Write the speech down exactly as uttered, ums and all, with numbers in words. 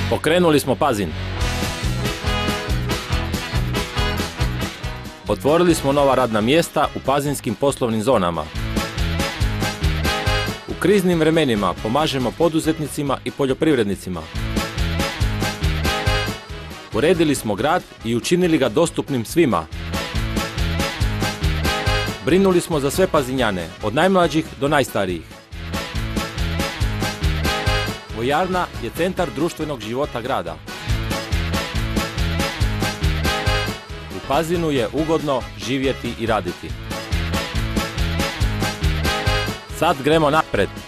Pokrenuli smo Pazin. Otvorili smo nova radna mjesta u pazinskim poslovnim zonama. U kriznim vremenima pomažemo poduzetnicima i poljoprivrednicima. Uredili smo grad i učinili ga dostupnim svima. Brinuli smo za sve Pazinjane, od najmlađih do najstarijih. Vojarna je centar društvenog života grada. U Pazinu je ugodno živjeti i raditi. Sad gremo napred.